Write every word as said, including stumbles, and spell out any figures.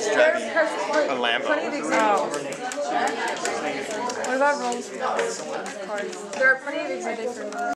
just driving a Lambo. Plenty of examples. What about rolls? There are plenty of examples.